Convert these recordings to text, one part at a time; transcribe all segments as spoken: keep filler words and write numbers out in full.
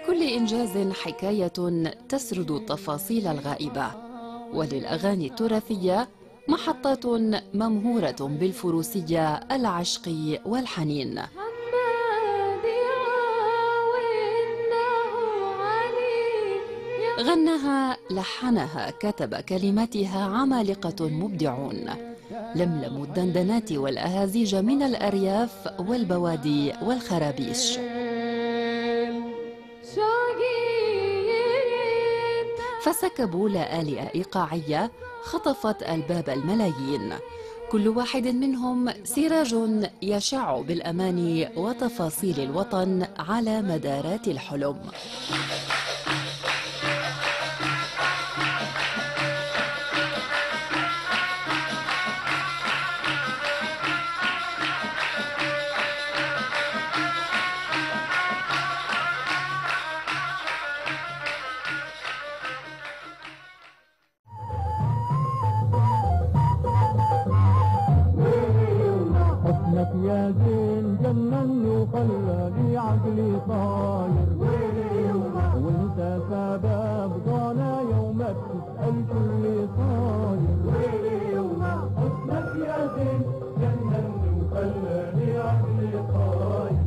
لكل إنجاز حكاية تسرد التفاصيل الغائبة، وللأغاني التراثية محطات ممهورة بالفروسية، العشق والحنين. غناها، لحنها، كتب كلماتها عمالقة مبدعون، لملموا الدندنات والأهازيج من الأرياف والبوادي والخرابيش، فسكبوا لآلئة إيقاعية خطفت ألباب الملايين، كل واحد منهم سراج يشع بالأماني وتفاصيل الوطن على مدارات الحلم. يا زين جنني وخلاني عقلي طاير، وانت سبب ضنا يومك تسأل كل صاير. حسنك يا زين جنني وخلاني عقلي طاير،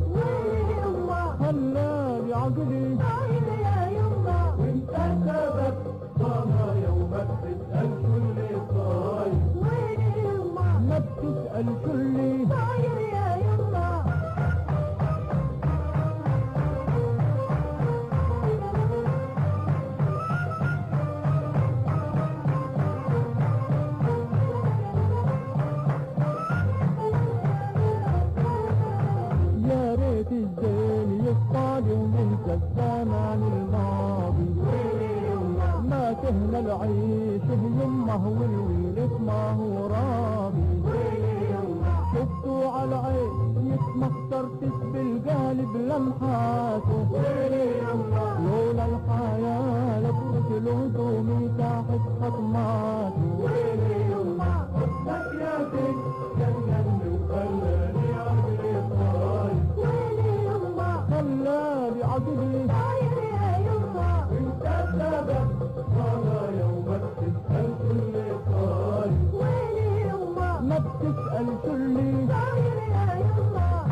خلاني عقلي طاير يا يما، وانت سبب ضنا يومك تسأل كل صاير. ما بتسأل كل صاير يا يما. يا ريت الزين يفضل وينسى الزمان الماضي، ما تهنى العيش يمه والويلك ما هو راضي. شفتوا على العين يتمخطر تسبي القالب لمحاته، لولا الحياة لترك له هدومي تحت خطماته. حسنك يا زين جنني وخلاني عقلي طاير، خلاني عقلي طاير يا يما، انت سبب ضنا يومك تسأل كل طاير. ما بتسأل كل صاير يا يما.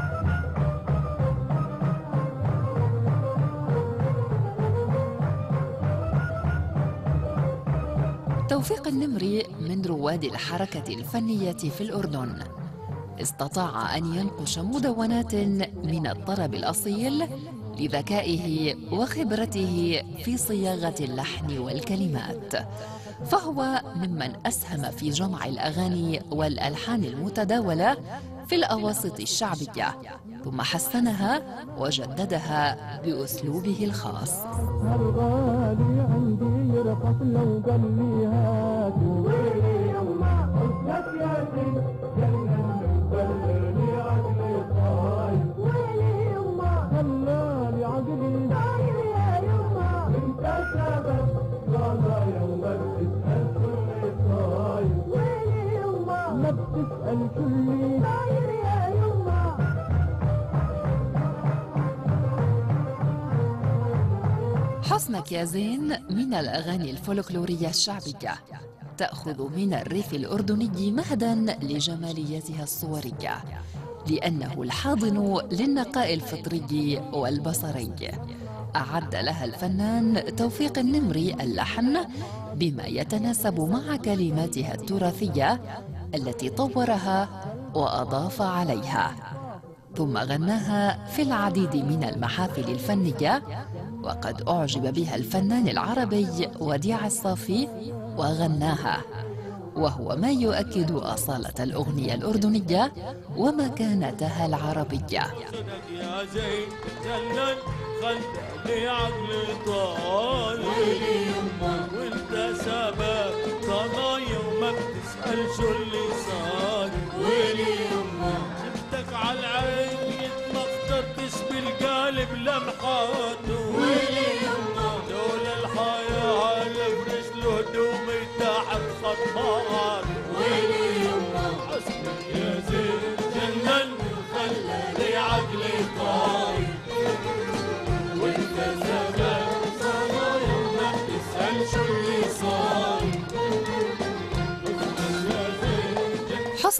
توفيق النمري من رواد الحركة الفنية في الأردن، استطاع أن ينقش مدونات من الطرب الأصيل لذكائه وخبرته في صياغة اللحن والكلمات، فهو ممن أسهم في جمع الأغاني والألحان المتداولة في الأواسط الشعبية، ثم حسنها وجددها بأسلوبه الخاص. الغالي عندي يرخص لو قال لي هاتوا، حسنك يا زين جنني وخلاني عقلي طاير، خلاني عقلي طاير يا يما، انت سبب ضنا يومك تسأل كل طاير. ما بتسأل كل طاير يا يما. حسنك يا زين من الأغاني الفولكلورية الشعبية، تأخذ من الريف الأردني مهدا لجماليتها الصورية، لأنه الحاضن للنقاء الفطري والبصري. أعد لها الفنان توفيق النمري اللحن بما يتناسب مع كلماتها التراثية التي طورها وأضاف عليها، ثم غناها في العديد من المحافل الفنية، وقد أعجب بها الفنان العربي وديع الصافي وغناها، وهو ما يؤكد أصالة الأغنية الأردنية ومكانتها العربية. يا زين جنن خلاني عقلي طاير، وانت سبب ضنا يومك تسأل شو اللي صار. شفتك على العين يتمخطر تسبي القالب لمحاته، لولا الحياة على فرش له هدومي تحت خطمات. حسنك يا زين جنن وخلاني عقلي طاير، وانت سبب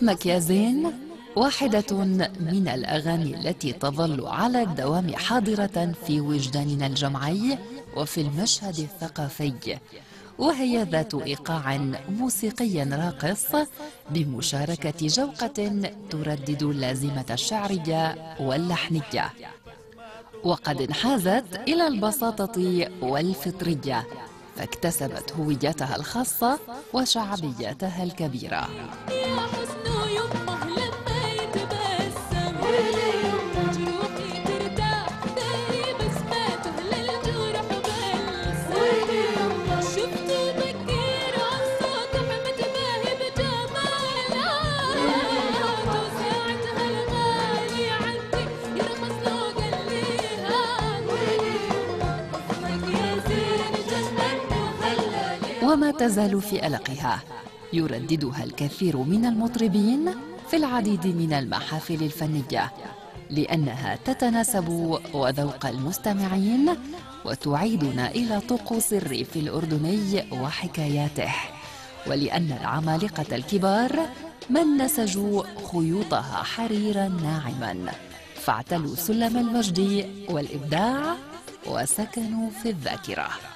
حسنك يا زين واحدة من الأغاني التي تظل على الدوام حاضرة في وجداننا الجمعي وفي المشهد الثقافي، وهي ذات إيقاع موسيقي راقص بمشاركة جوقة تردد اللازمة الشعرية واللحنية، وقد انحازت إلى البساطة والفطرية، فاكتسبت هويتها الخاصة وشعبيتها الكبيرة. وما تزال في ألقها، يرددها الكثير من المطربين في العديد من المحافل الفنية، لأنها تتناسب وذوق المستمعين وتعيدنا إلى طقوس الريف الأردني وحكاياته، ولأن العمالقة الكبار من نسجوا خيوطها حريرا ناعما، فاعتلوا سلم المجد والإبداع وسكنوا في الذاكرة.